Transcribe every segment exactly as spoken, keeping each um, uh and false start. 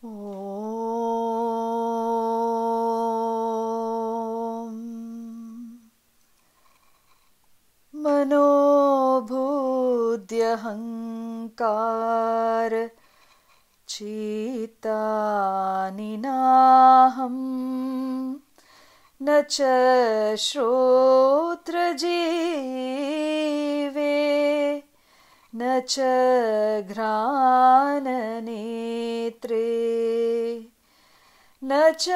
ॐ मनोबुद्ध्यहङ्कार चित्तानि नाहं न च श्रोत्रजीवे न च घ्राणनेत्रे न च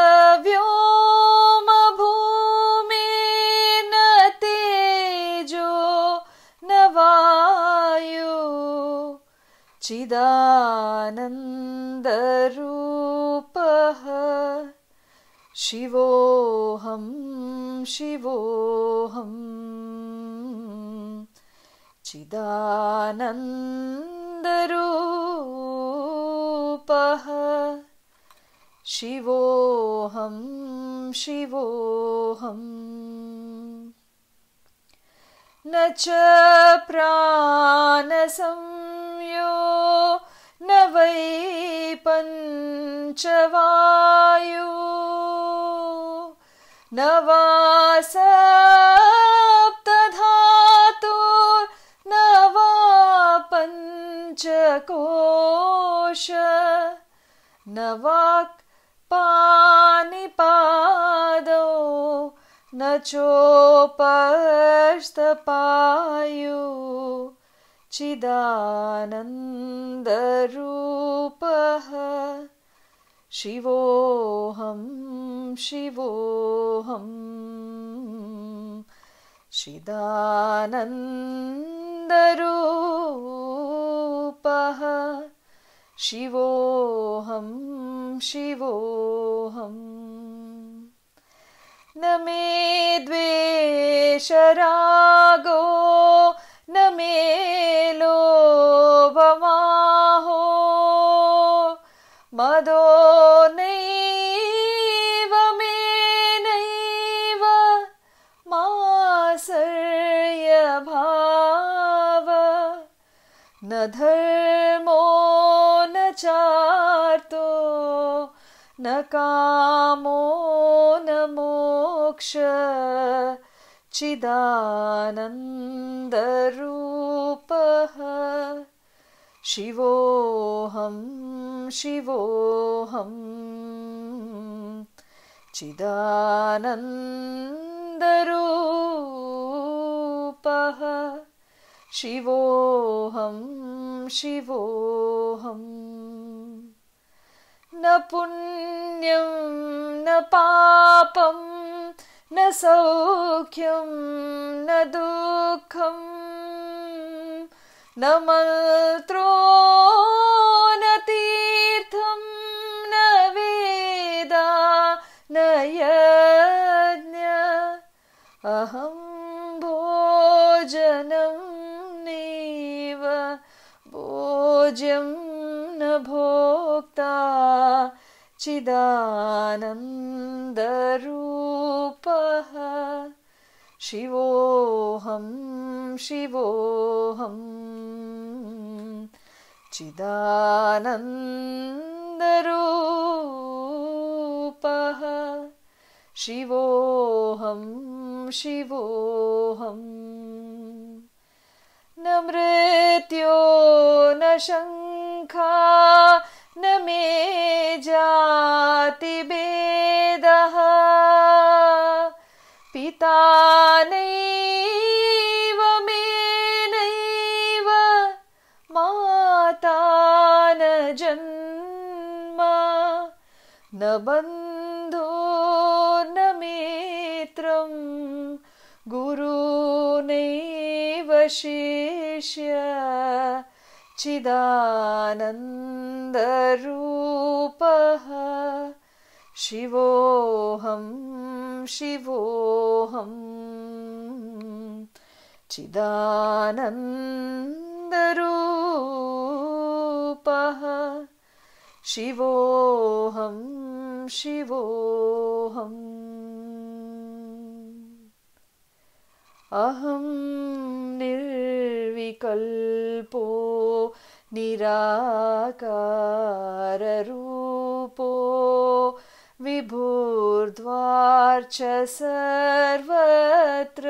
व्योमभूमिर्न तेजो न वायु चिदानन्दरूपः शिवोऽहं शिवोऽहम् चिदानन्दरूपः शिवोऽहं शिवोऽहम् न च प्राणसंयो न वै पञ्चवायु न वा सप्तधातुर्न वा पञ्चकोश न वाक् पाणिपादौ न चोपस्थपायु चिदानन्दरूपः शिवोऽहं शिवोऽहम् चिदानन्दरूपः शिवोऽहं शिवोऽहम् न मे द्वेषरागो न मे लोभमाहो मदो नैव मे नैव मात्सर्यभाव न धर्मो न चार्तो न कामो न मोक्ष चिदानन्दरूपः शिवोऽहं शिवोऽहम् चिदानन्दरूपः शिवोऽहं शिवोऽहम् न पुण्यं न पापं न सौख्यं न दुःखं न मन्त्रो न तीर्थं न वेदा न यज्ञ अहं भोजनं नैव भोज्यं न भोक्ता चिदानन्दरूपः शिवोऽहं शिवोऽहम् चिदानन्दरूपः शिवोऽहं शिवोऽहम् न मृत्यो न शङ्का न मे जातिभेदः पिता नैव मे नैव माता न जन्म न बन्धो न मित्रं गुरुनैव शिष्य चिदानन्दरूपः शिवोऽहं शिवोऽहम् चिदानन्दरूपः शिवोऽहं शिवोऽहम् अहं निर्विकल्पो निराकाररूपः विभुर्द्वार्च सर्वत्र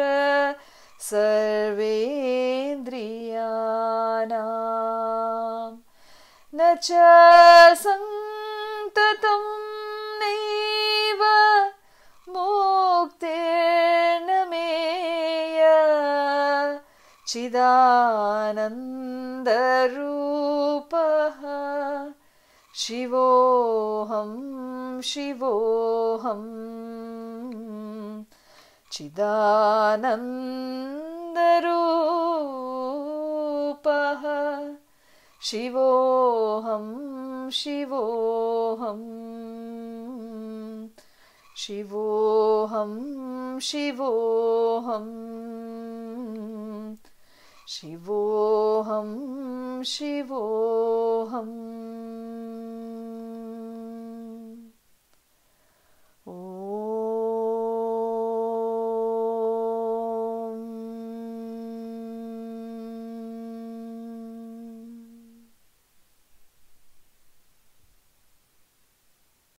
सर्वेन्द्रियाणाम् न च सन्ततं नैव मुक्तिर्न मेय चिदानन्दरूपः शिवोऽहं शिवोऽहम् चिदानन्दरूपः शिवोऽहं शिवोऽहम् शिवोऽहं शिवोऽहम् शिवोऽहं शिवोऽहम्